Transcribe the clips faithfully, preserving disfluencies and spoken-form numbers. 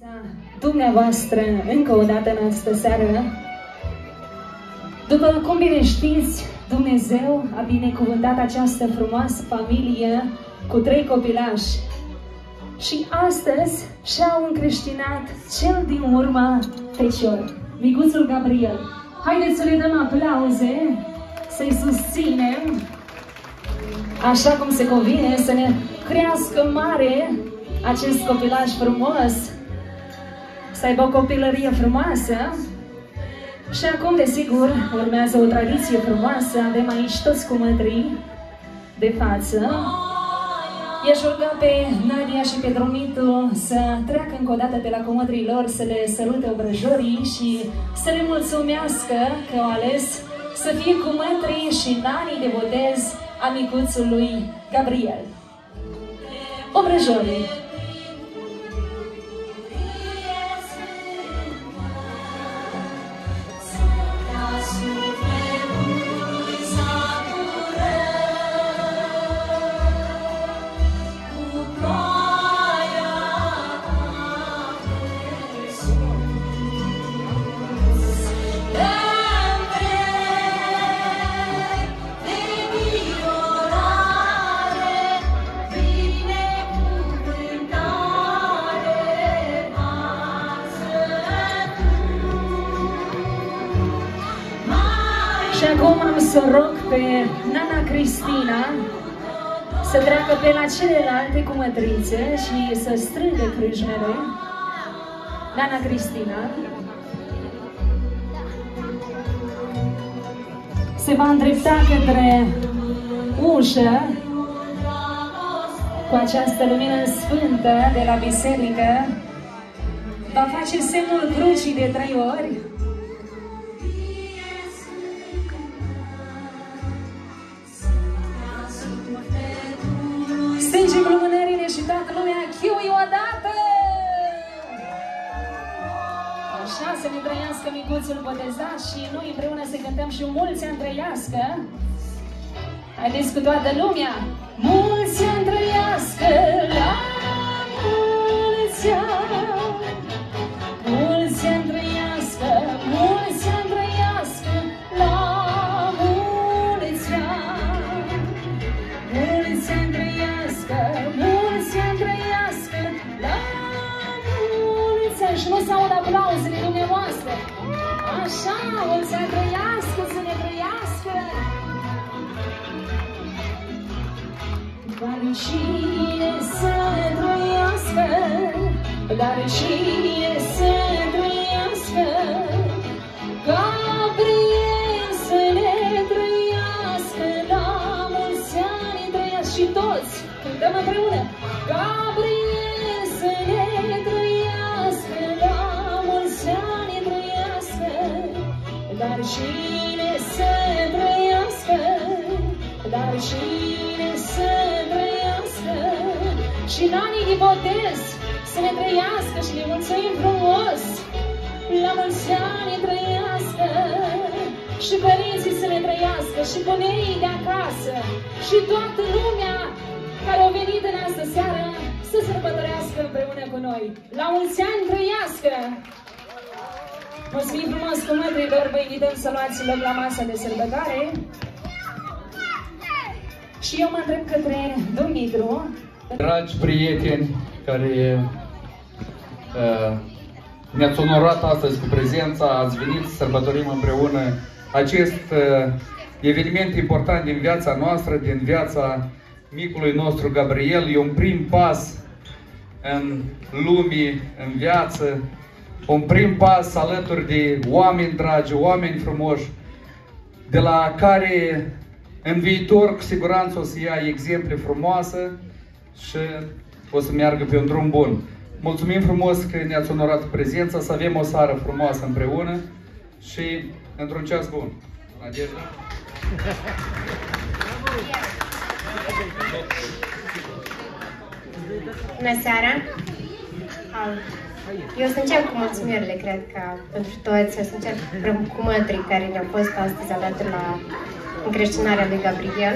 Dumneavoastră, încă o dată în această seară, după cum bine știți, Dumnezeu a binecuvântat această frumoasă familie cu trei copilași și astăzi și-au încreștinat cel din urmă fecior, micuțul Gabriel. Haideți să le dăm aplauze, să-i susținem, așa cum se convine, să ne crească mare acest copilaș frumos, să aibă o copilărie frumoasă. Și acum, desigur, urmează o tradiție frumoasă. Avem aici toți cumătrii de față. I-aș ruga pe Nadia și pe Dromitu să treacă încă o dată pe la cumătrii lor, să le sărute obrăjorii și să le mulțumească că au ales să fie cumătrii și nanii de botez a micuțului Gabriel. Obrăjorii. Și acum am să rog pe Nana Cristina să treacă pe la celelalte cumătrițe și să strângă crâșmele. Nana Cristina se va îndrepta către ușă cu această lumină sfântă de la biserică. Va face semnul crucii de trei ori. Strângem lumânările și toată lumea chiui odată! Așa, să ne trăiască micuțul botezat și noi împreună să cântăm și mulți ani trăiască. Haideți cu toată lumea! Mulți ani trăiască la mulți ani! Mulți ani trăiască, mulți ani trăiască la mulți ani! Mulți ani trăiască, mulți ani trăiască la mulți ani! Și nu se aud aplauzele dumneavoastră. Așa, mulți ani trăiască, să ne trăiască! Dar cine să trăiască, dar cine să trăiască, Gabriel să ne trăiască la mulți ani trăiască. Și toți cântăm împreună. Gabriel să ne trăiască la mulți ani trăiască, dar cine să trăiască, dar cine să trăiască. Și în anii de botez să ne trăiască și ne mulțumim frumos. La mulți ani trăiască și părinții să ne trăiască și buneii de acasă și toată lumea care a venit în astă seară să sărbătorească împreună cu noi. La mulți ani trăiască! Mulțumim frumos cu mătrilor, vă invităm să luați loc la masa de sărbătoare. Și eu mă întreb către Dumitru. Dragi prieteni care uh, ne-ați onorat astăzi cu prezența, ați venit să sărbătorim împreună acest uh, eveniment important din viața noastră, din viața micului nostru Gabriel. E un prim pas în lume, în viață, un prim pas alături de oameni dragi, oameni frumoși, de la care în viitor cu siguranță o să ia exemple frumoase și o să meargă pe un drum bun. Mulțumim frumos că ne-ați onorat cu prezența, să avem o seară frumoasă împreună și într-un ceas bun. Nadejda? Bună seara! Eu o să încep cu mulțumirile, cred că pentru toți. O să încep cu mătrii care ne-au fost astăzi alături la încreștinarea lui Gabriel.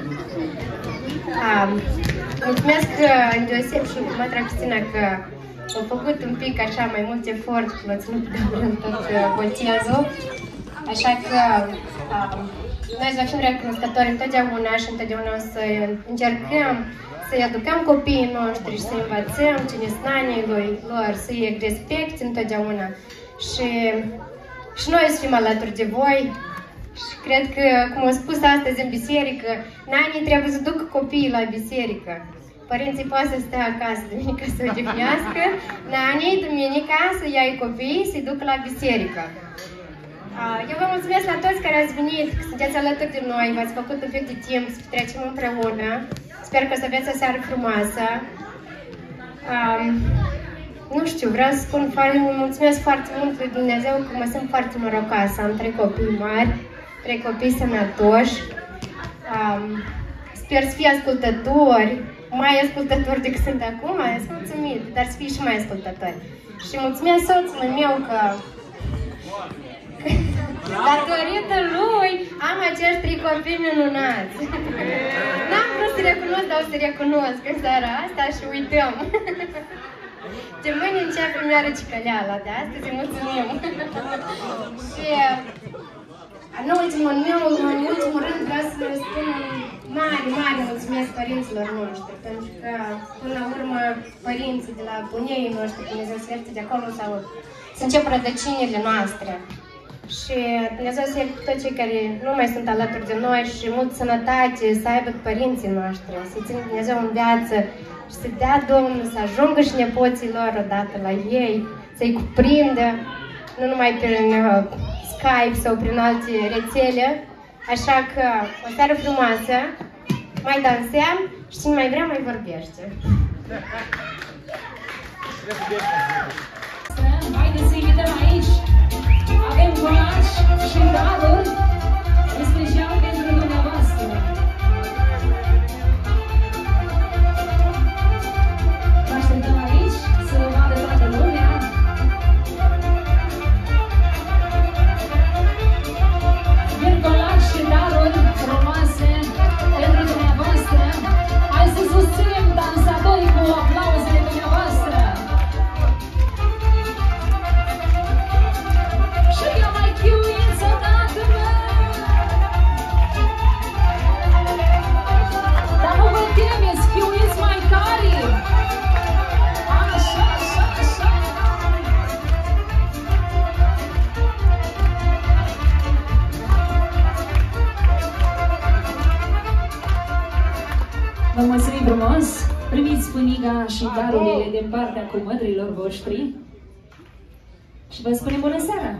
Um, mulțumesc îndeoseb și cu mătra Cristina că au făcut un pic așa mai mult efort, l-a ținut de vrând tot botezul. Așa că uh, noi să fim recunoscători întotdeauna și întotdeauna o să încercăm să-i aducăm copiii noștri și să învățăm cine sunt anii lor, să-i respecti întotdeauna. Și, și noi să fim alături de voi. Și cred că, cum au spus astăzi în biserică, nanii trebuie să ducă copiii la biserică. Părinții poate să stea acasă duminica să odihnească, nanii duminica să iei copiii să-i ducă la biserică. Eu vă mulțumesc la toți care ați venit, că sunteți alături de noi, v-ați făcut un pic de timp să trecem împreună. Sper că să aveți o seară frumoasă. Um, nu știu, vreau să spun foarte mult, mulțumesc foarte mult lui Dumnezeu că mă simt foarte norocoasă. Am trei copii mari, trei copii sănătoși. Um, sper să fie ascultători, mai ascultători decât sunt acum, sunt mulțumit, dar să fie și mai ascultători. Și mulțumesc soțului meu că datorită lui am acești trei copii minunați. N-am vrut să recunosc, dar o să recunosc în seara asta și uităm. De mâine începe mi-a răcicăleala, de astăzi îi mulțumim. Și în ultimul meu, în ultimul rând vreau să le spun mare, mare mulțumesc părinților noștri, pentru că până la urmă părinții de la bunii noștri, Dumnezeu să ierte de acolo sau să încep rădăcinile noastre. Și Dumnezeu să ierte toți cei care nu mai sunt alături de noi și multă sănătate să aibă părinții noștri, să-i țină Dumnezeu în viață și să dea Domnul să ajungă și nepoții lor odată la ei, să-i cuprindă, nu numai prin uh, Skype sau prin alte rețele. Așa că o seară frumoasă, mai dansăm și cine mai vrea mai vorbește. Haideți să invităm aici. Avem colaj și daruri în special pentru dumneavoastră. Vă așteptăm aici să vă vadă toată lumea. Vin colaj și daruri frumoase pentru dumneavoastră. Hai să susținem dansatorii cu aplauzele dumneavoastră. Dar nu vă temeți, chiuiți mai tare! Așa, așa, așa! Vă mulțumim frumos! Primiți pâniga și darurile din partea cumătrilor voștri și vă spunem bună seara!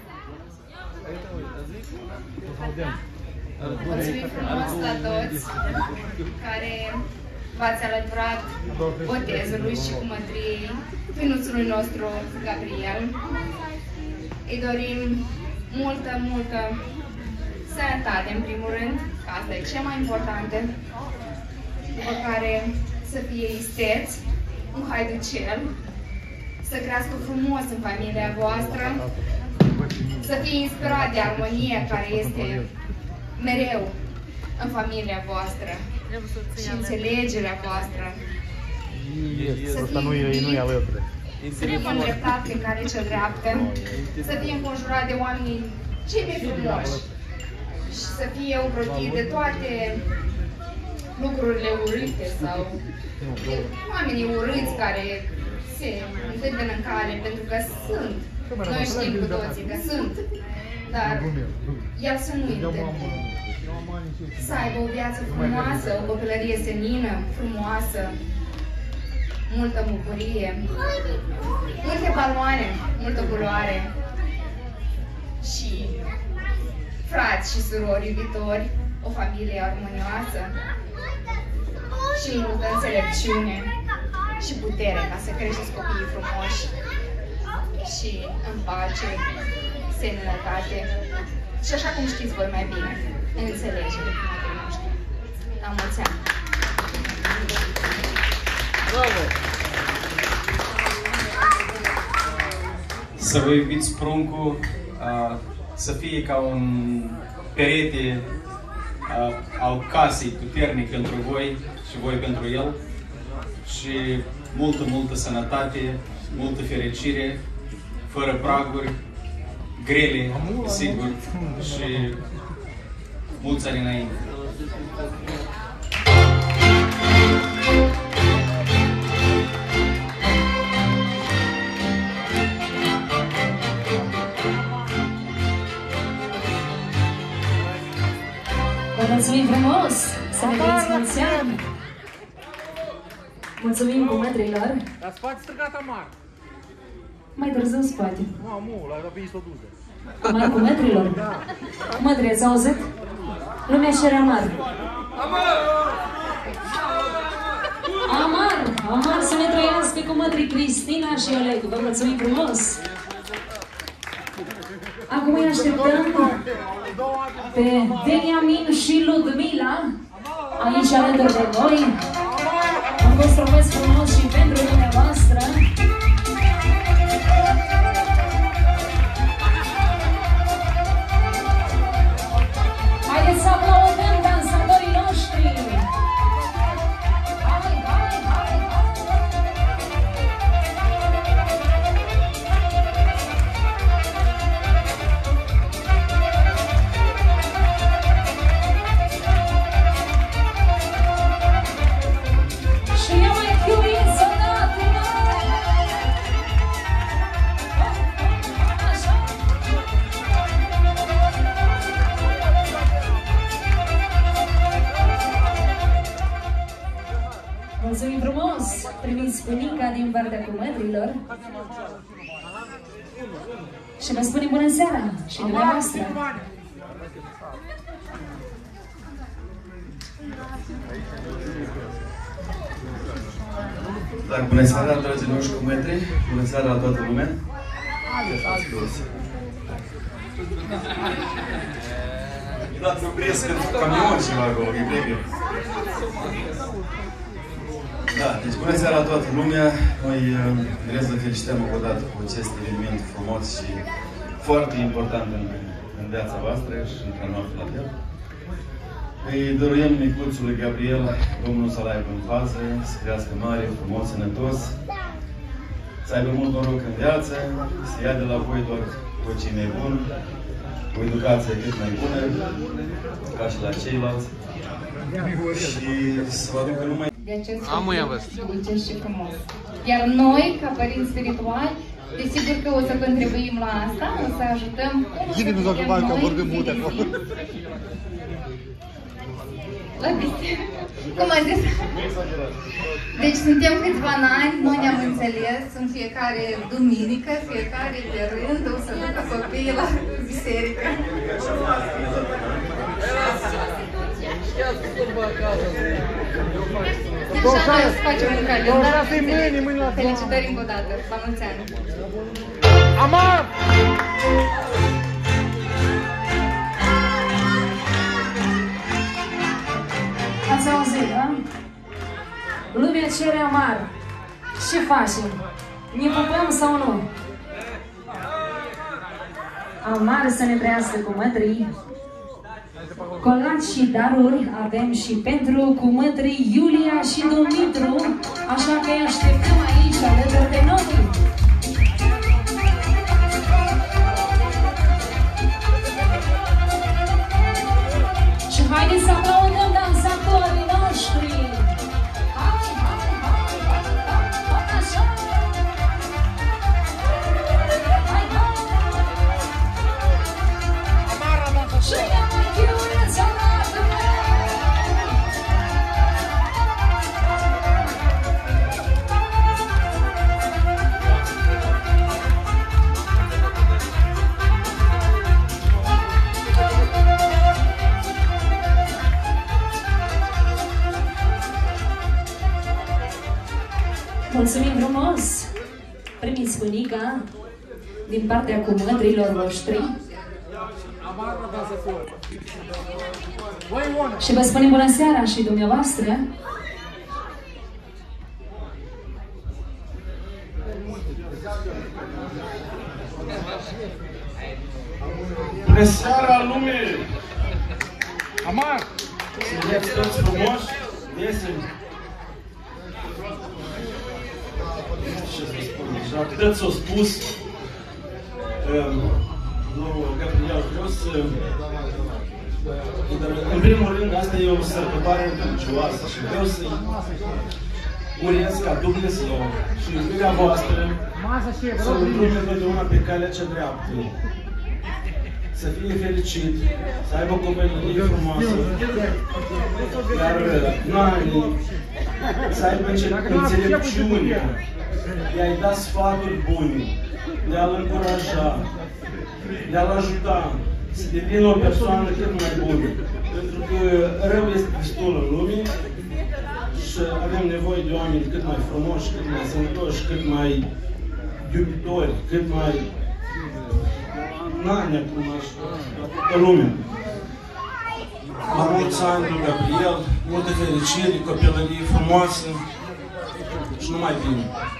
Mulțumim frumos la toți care v-ați alăturat botezului și cumătriei finuțului nostru Gabriel. Îi dorim multă, multă sănătate în primul rând, că asta e cea mai importantă, după care să fie isteț, un haiducel, să crească frumos în familia voastră, să fie inspirat de armonia care este mereu în familia voastră și înțelegerea voastră. Să fie iubit, să fie îndreptat pe care cel dreaptă, să fie înconjurat de oamenii cei mai frumoși și să fie ocrotit de toate lucrurile urâte sau de oamenii urâți care se întâmplă în cale, pentru că sunt. Noi știm cu toții că sunt, dar el să nu întâmple. Să aibă o viață frumoasă, o copilărie senină, frumoasă, multă bucurie, multe baloane, multă culoare și frați și surori iubitori, o familie armonioasă și multă înțelepciune și putere ca să creșteți copiii frumoși și în pace, seninătate și așa cum știți voi mai bine, în înțelegere cu mătrii noștri. La mulți ani! Bravo! Să vă iubiți pruncul, să fie ca un perete al casei puternic pentru voi și voi pentru el și multă, multă sănătate multă fericire, fără praguri, grele, sigur, și mulți ani înainte. Vă mulțumim frumos! Să ne veniți mulți ani! Mulțumim cumătrilor! Dar spate strigat Amar! Mai târziu spate. Mamă, l-ai răbit să o duce. Amar cumătrilor? Cumătri, ați auzit? Lumea cere Amar! Amar! Amar! Amar să ne trăiască cumătrii Cristina și Oleg! Vă mulțumim frumos! Acum îi așteptăm pe Beniamin și Ludmila aici alături de noi. Am fost frumos frumos și pentru dumneavoastră. Haideți să aplaudăm dansatorii noștri! Hai, hai, hai, hai! Și eu mai iubit să dată, mulțumim frumos! Primiți bunica din partea cumătrilor și vă spunem bună seara și dumneavoastră! Dar bună seara, dragii noștri cumătri! Bună seara la toată lumea! Dați o presă pentru camion ceva acolo, e bine. Da, deci bună seara la toată lumea! Noi vreau să felicităm o dată cu acest eveniment frumos și foarte important în, în viața voastră și între noastră la fel. Îi dăruiem micuțului Gabriel, Domnul să-l aibă în fază, să crească mare, frumos, sănătos, să aibă mult noroc în viață, să ia de la voi doar tot ce e mai bun, o educație cât mai bună, ca și la ceilalți, și să vă aducă numai... De acest dulce și frumos. Iar noi, ca părinți spirituali, desigur că o să contribuim la asta, o să ajutăm cum să putem noi la biserică. Cum a zis? Deci suntem câțiva ani, noi ne-am înțeles în fiecare duminică, fiecare pe rând, o să ducă copiii la biserică. Deci așa noi o să facem un calendar. Felicitări încă o dată. La mulți ani! Amar! Ați auzit, da? Lumea cere Amar. Ce facem? Ne pupăm sau nu? Amar să ne trăiască cumătrii. Colați și daruri avem și pentru cumătrii Iulia și Dumitru, așa că îi așteptăm aici alături de noi. Și haideți să aplaudăm dansatorii noștri! Hai, hai, hai, hai, hai, hai, așa! Hai, hai! Și ea mai chiuie să arată! Mulțumim frumos! Primiți bunica din partea cumătrilor voștri. Și vă spunem bună seara și dumneavoastră. Bună seara, lume! Amar! Sunteți toți frumoși? Iesem! ce să spun, deja atât s-a spus. Lui Gabriel, vreau să... În primul rând, asta e o sărbătoare religioasă și vreau să-i urez ca Dumnezeu și iubirea voastră să îl îndrume totdeauna pe calea cea dreaptă. Să fie fericit, să aibă o copilărie frumoasă, iar Nani să aibă înțelepciune, de a-i da sfaturi bune, de a-l încuraja, de a-l ajuta să devină o persoană cât mai bună. Pentru că rău este destul în lume și avem nevoie de oameni cât mai frumoși, cât mai sănătoși, cât mai iubitori, cât mai Nani acum pe lume. La mulți ani, lui Gabriel, multe fericiri, copilărie frumoasă și numai bine.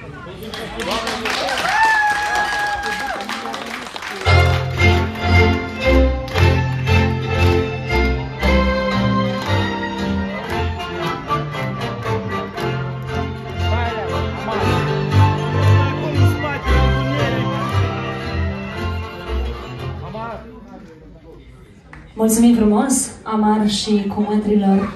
Mulțumim frumos, Amar și cumătrilor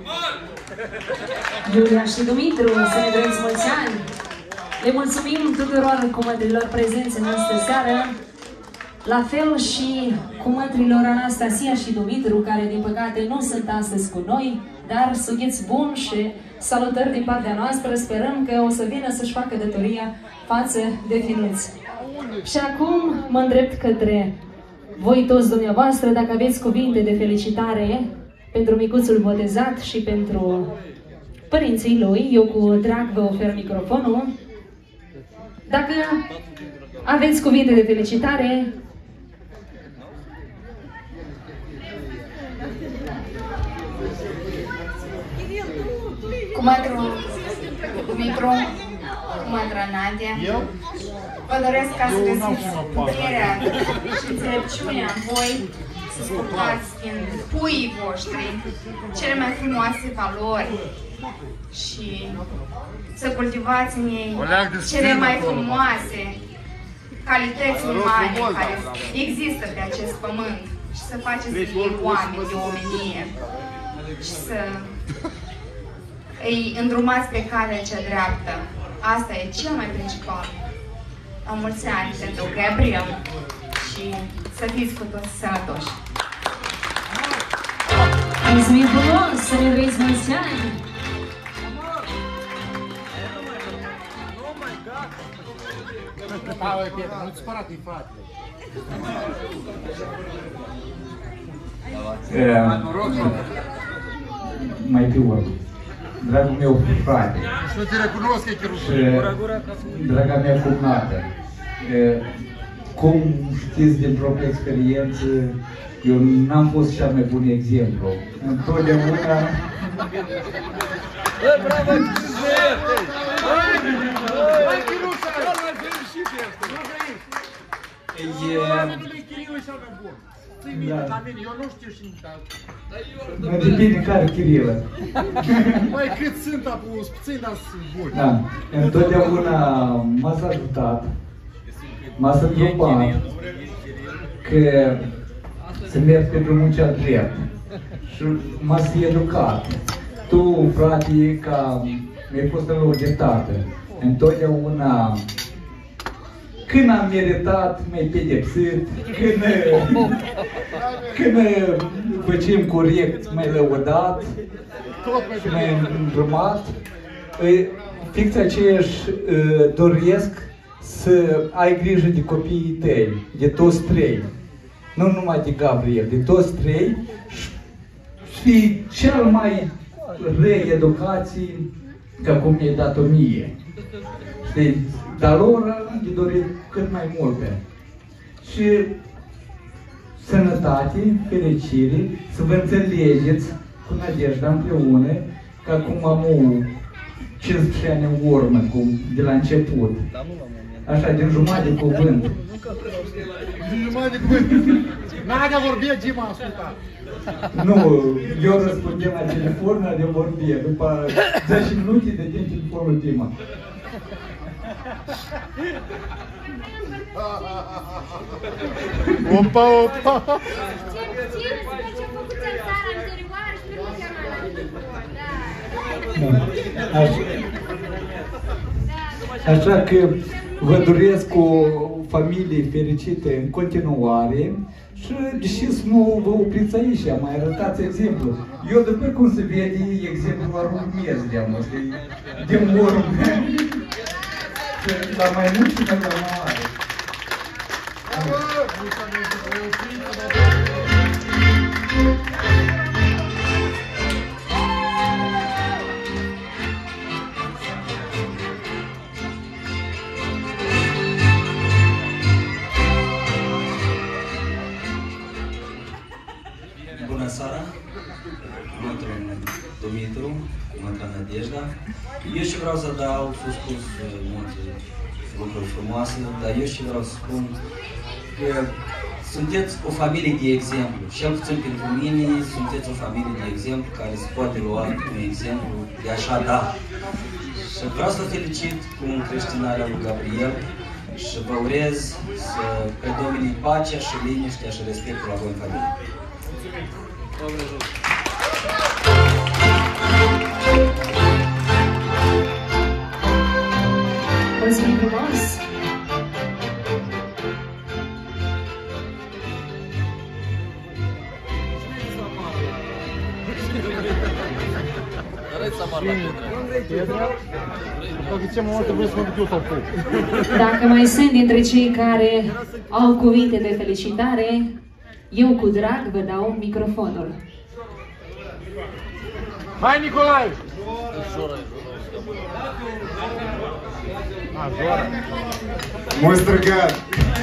Iulia și Dumitru, să ne dorim mulți ani. Le mulțumim tuturor cumătrilor prezenți în această seară, la fel și cumătrilor Anastasia și Dumitru, care din păcate nu sunt astăzi cu noi, dar sughiți bun și salutări din partea noastră. Sperăm că o să vină să-și facă datoria față de finuți. Și acum mă îndrept către voi toți dumneavoastră, dacă aveți cuvinte de felicitare pentru micuțul botezat și pentru părinții lui, eu cu drag vă ofer microfonul. Dacă aveți cuvinte de felicitare, Cumătru Dumitru, cumătra Nadia, vă doresc ca să găsiți puterea și înțelepciunea în voi, să scurtați din puii voștri cele mai frumoase valori și să cultivați în ei cele mai frumoase calități umane care există pe acest pământ și să faceți din ei oameni de omenie și să îi îndrumați pe calea cea dreaptă. Asta e cel mai principal. La mulți ani pentru Gabriel și să fiți cu toți sănătoși. Mulțumim frumos, să ne trăiți mulți ani! Nu-ți spărat, e frate. Mai pe urmă. Dragul meu frate Și nu te recunosc că e chiar și draga mea cumnată, cum știți din propria experiență, eu n-am fost cel mai bun exemplu. Întotdeauna... Bă, bravo, Hai, Chiruța! Hai, fericit este! Nu vrei! Chiriu e cel mai bun. Ții minte la mine, eu nu știu și nici altă. Mă depinde care Chirilă. Băi, cât sunt apus, puțin, dar sunt buni. Da, întotdeauna m-a ajutat, m-a sătupat că să merg pe drumul cea drept și m-a educat. Tu, frate, ca mi-ai fost în loc de tată, întotdeauna când am meritat, m-ai pedepsit, când, când făceam corect, m-ai lăudat și m-ai îndrumat. Fix aceeași doresc să ai grijă de copiii tăi, de toți trei. Nu numai de Gabriel, de toți trei. Și fii cel mai rei educații ca cum mi-ai dat-o mie. Știi? Dar lor îi dorim cât mai multe. Și sănătate, fericire, să vă înțelegeți cu nădejdea împreună, ca cum am cincisprezece ani în urmă, cum de la început. Așa, din jumătate de cuvânt. Din jumătate de cuvânt. Nadia vorbea, Gima a ascultat. Nu, eu răspundeam la telefon, Nadia vorbea. După zece minute de din telefonul Dima. Opa, opa! Așa că vă doresc o familie fericită în continuare și deși să nu vă opriți aici, mai arătați exemplu. Eu, după cum se vede, exemplu la urmez de am de morm. La mai mult și la mai mare. Bună seara! Mă numesc Dumitru, mă numesc Nadejda. Eu și vreau să adaug, s-au spus multe lucruri frumoase, dar eu și vreau să spun că sunteți o familie de exemplu. Cel puțin pentru mine, sunteți o familie de exemplu care se poate lua un exemplu de așa da. Și vreau să felicit cu încreștinarea lui Gabriel și vă urez să predomine pacea și liniștea și respectul la voi în familie. Mulțumim frumos! Dacă mai sunt dintre cei care au cuvinte de felicitare, eu cu drag vă dau microfonul. Hai, Nicolae! Mult strigat!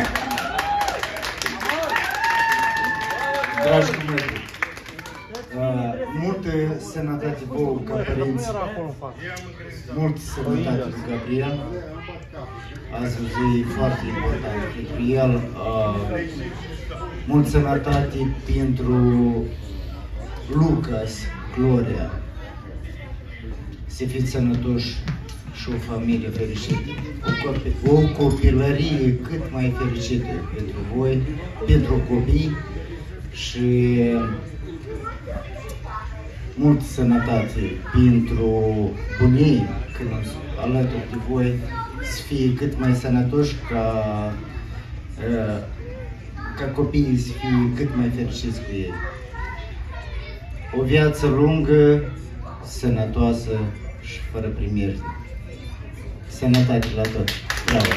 Dragi prieteni, uh, multă sănătate vouă ca părinți, multă sănătate lui Gabriel. Azi o zi foarte importantă pentru el. Uh, multă sănătate pentru Lucas, Gloria. Să fiți sănătoși și o familie fericită, o, o copilărie cât mai fericită pentru voi, pentru copii și multă sănătate pentru bunii când alături de voi, să fie cât mai sănătoși ca, ca copiii să fie cât mai fericiți cu ei. O viață lungă, sănătoasă și fără primiri. Sănătate la tot! Bravo!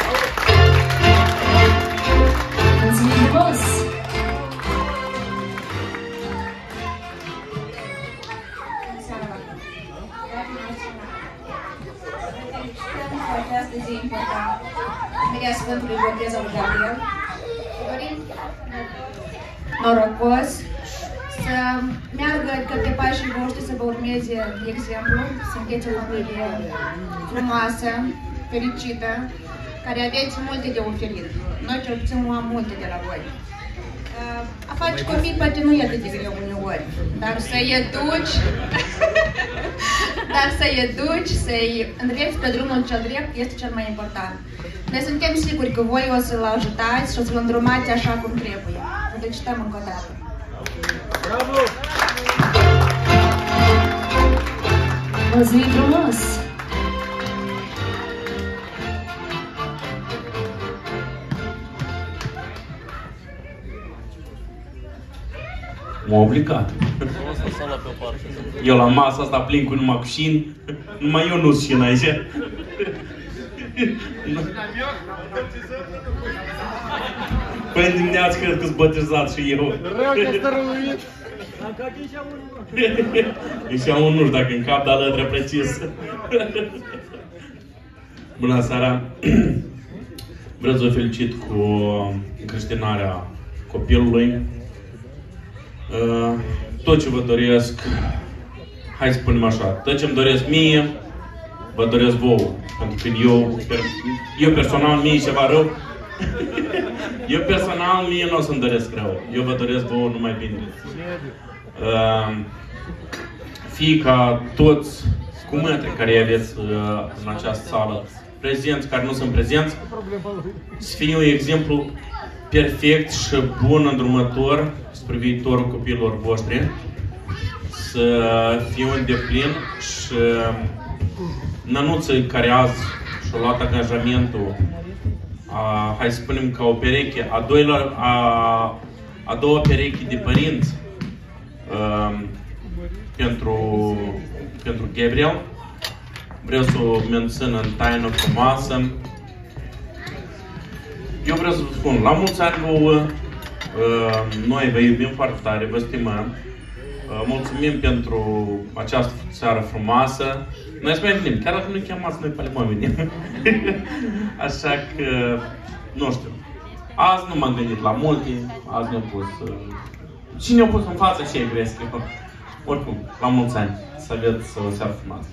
Mulțumim frumos! Această zi importantă. Media Sfântului Botez al Gabriel. Dorim norocos să meargă către pașii voștri, să vă urmeze de exemplu. Sunteți o familie frumoasă, fericită, care aveți multe de oferit. Noi cel puțin am multe de la voi. A face copii poate nu e atât de greu uneori, dar să-i educi, dar să-i educi, să-i îndrepți pe drumul cel drept este cel mai important. Noi suntem siguri că voi o să-l ajutați și o să-l îndrumați așa cum trebuie. Vă felicităm încă o dată. Bravo! Mulțumim frumos! M-a obligat. Eu la masa asta plin cu numai cu șini, numai eu nu-s șin aici. Păi în dimineață cred că-s botezat și eu. Rău că stă răluit. Ieșea un nu știu dacă în cap, dar lătră precis. Bună seara! Vreau să vă felicit cu încreștinarea copilului. Tot ce vă doresc, hai să spunem așa, tot ce îmi doresc mie, vă doresc vouă. Pentru că eu, eu personal, mie ceva rău. Eu personal, mie nu o să-mi doresc rău. Eu vă doresc vouă numai bine. Fie ca toți cu mântri care aveți în această sală prezenți, care nu sunt prezenți, să fie un exemplu perfect și bun îndrumător spre viitorul copiilor voștri, să fie un deplin și nănuții care azi și-au luat angajamentul, a, hai să spunem ca o pereche, a, doilor, a, a doua pereche de părinți a, pentru, pentru Gabriel. Vreau să o mențin în taină frumoasă. Eu vreau să vă spun, la mulți ani vouă, noi vă iubim foarte tare, vă stimăm. Mulțumim pentru această seară frumoasă. Noi să mai venim, chiar dacă nu chemați, noi pe mai venim. Așa că, nu știu, azi nu m-am gândit la multe, azi ne-am pus... Cine ne-a pus în față și e gresc? Oricum, la mulți ani, să aveți o seară frumoasă.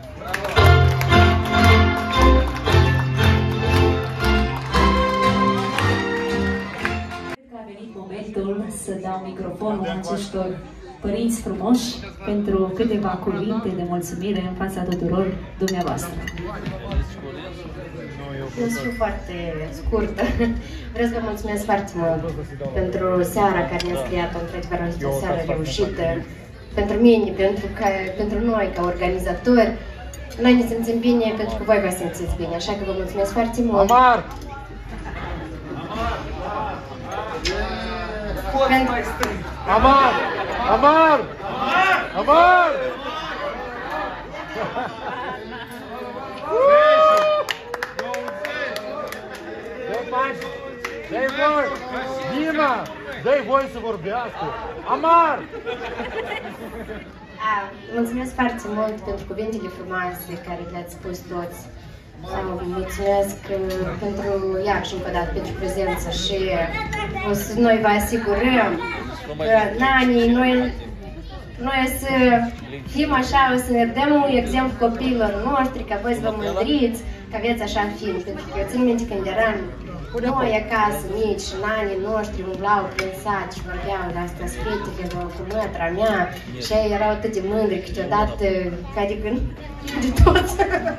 A venit momentul să dau microfonul acestor părinți frumoși pentru câteva cuvinte de mulțumire în fața tuturor dumneavoastră. Eu sunt foarte scurtă. Vreau să vă mulțumesc foarte mult pentru seara care ne-ați creat-o, într-adevăr, o seară reușită. Pentru mine, pentru, că, pentru noi, ca organizatori, noi ne simțim bine pentru că voi vă simțiți bine, așa că vă mulțumesc foarte mult. Amar! Pentru... Amar! Amar! Amar! Dă-i voi! Dina! Dă-i voi să vorbească! Amar! A, mulțumesc foarte mult pentru cuvintele frumoase care le-ați spus toți. A, mulțumesc uh, pentru, iar și încă o dată, pentru prezență și o să, noi vă asigurăm că nanii, noi, noi o să fim așa, o să ne dăm un exemplu copiilor noștri, ca voi să vă mândriți, că aveți așa film. Pentru că eu țin minte când eram noi acasă, mici, și nanii noștri umblau prin sat și vorbeau de astea spetele cu mătra mea și ei erau atât de mândri câteodată, adică de toți.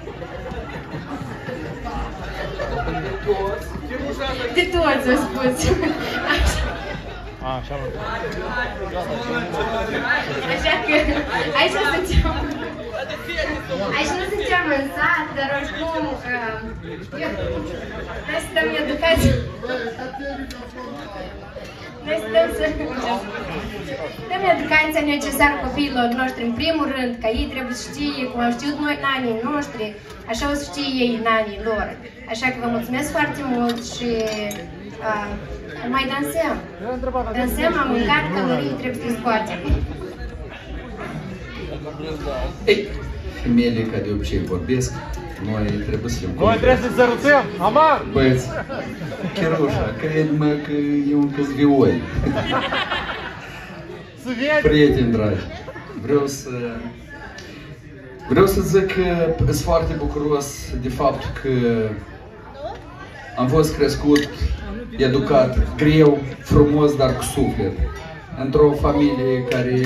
De toți, o spus. Așa. Așa că aici nu suntem, aici nu suntem în sat, dar oricum noi suntem educați. Noi suntem să dăm educația necesară copiilor noștri, în primul rând, ca ei trebuie să știe, cum am știut noi nanii noștri, așa o să știe ei nanii lor. Așa că vă mulțumesc foarte mult și uh, mai dansăm. Dansăm, am mâncat, calorii trebuie să le scoatem. Ei, femeile ca de obicei vorbesc, noi trebuie să le Noi trebuie să sărutăm, Amar! Băieți, Chirușa, crede-mă că eu încă-s vioi. Prieteni dragi, vreau să... Vreau să zic că sunt foarte bucuros de faptul că am fost crescut, educat, greu, frumos, dar cu suflet. Într-o familie care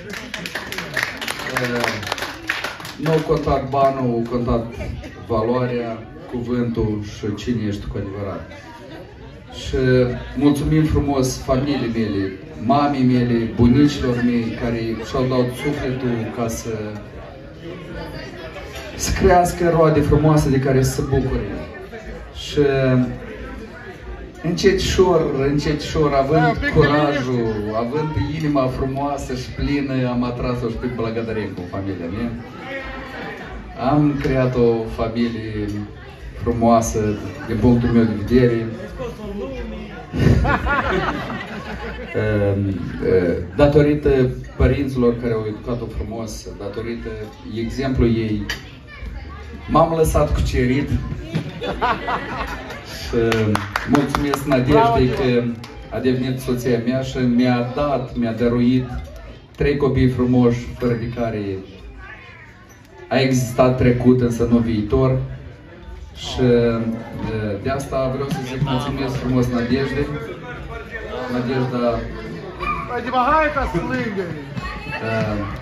uh, nu au contat banul, au contat valoarea, cuvântul și cine ești cu adevărat. Și mulțumim frumos familiei mele, mamei mele, bunicilor mei care și-au dat sufletul ca să să crească roade frumoase de care să se bucure. Și încetișor, încetișor, având curajul, având inima frumoasă și plină, am atras-o și pe Blagădăren cu familia mea. Am creat o familie frumoasă din punctul meu de vedere. Datorită părinților care au educat-o frumos, datorită exemplului ei, m-am lăsat cucerit și mulțumesc Nadejdei că a devenit soția mea și mi-a dat, mi-a dăruit trei copii frumoși, fără de care a existat trecut, însă nu viitor. Și de asta vreau să zic mulțumesc frumos Nadejdei. Nadejda,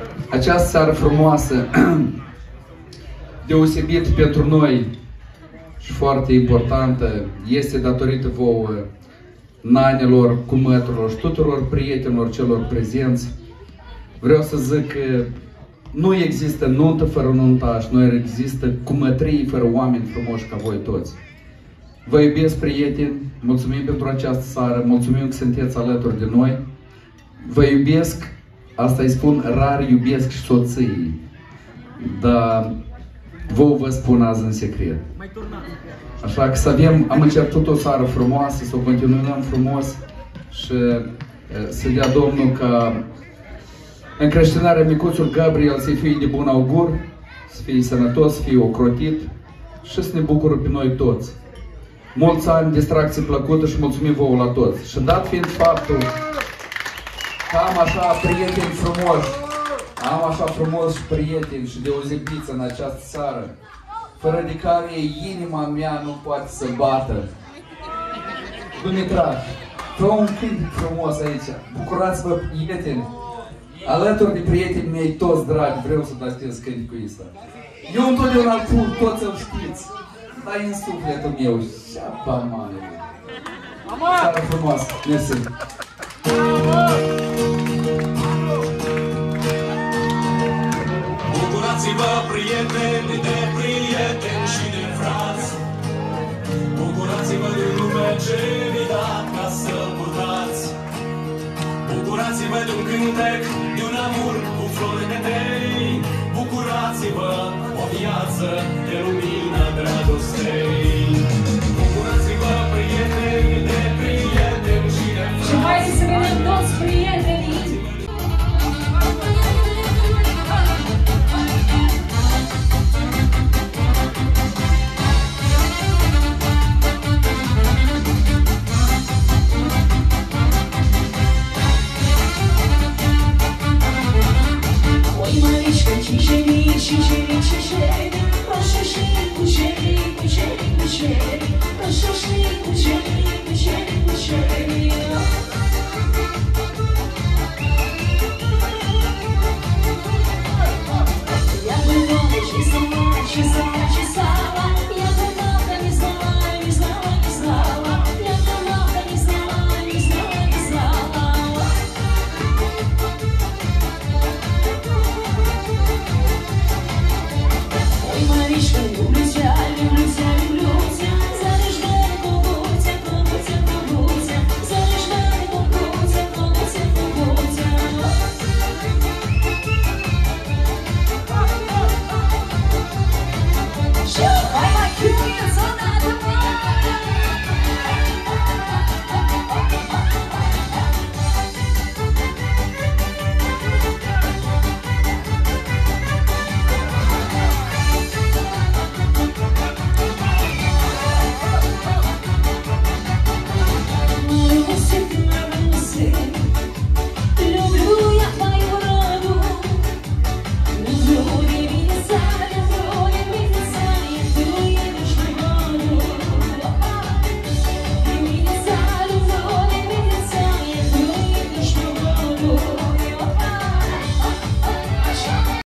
această seară frumoasă, deosebit pentru noi, și foarte importantă este datorită vouă, nanelor, cumăturilor și tuturor prietenilor celor prezenți. Vreau să zic că nu există nuntă fără nuntaș, nu există cumătrii fără oameni frumoși ca voi toți. Vă iubesc, prieteni, mulțumim pentru această seară, mulțumim că sunteți alături de noi. Vă iubesc, asta îi spun, rar iubesc și soții, dar vouă vă spun azi în secret. Așa că să avem, am încercat o seară frumoasă, să o continuăm frumos și să dea Domnul ca încreștinarea micuțul Gabriel să fie de bun augur, să fie sănătos, să fie ocrotit și să ne bucură pe noi toți. Mulți ani, distracție plăcută și mulțumim vouă la toți. Și dat fiind faptul că am așa prieteni frumoși, am așa frumoși prieteni și deosebiți în această seară, fără de care inima mea nu poate să bată. Dumitraș, fă un cânt frumos aici. Bucurați-vă, prieteni. Alături de prietenii mei toți dragi, vreau să datez cântecul ăsta. Eu întotdeauna îl pun, toți îl știți. Dar e în sufletul meu. Și-apa mare. Seara frumoasă. Mersi. Bucurați-vă, prieteni, de prieteni și de frați. Bucurați-vă de lume ce vi dat ca să purtați. Bucurați-vă de un cântec, de un amur cu flori de tei. Bucurați-vă o viață de lumină dragostei. Bucurați-vă, prieteni, de prieteni și de frați. Și hai să vedem toți prietenii. Cișeri, cișeri, cișeri, roșu și cușeri, cușeri, cușeri.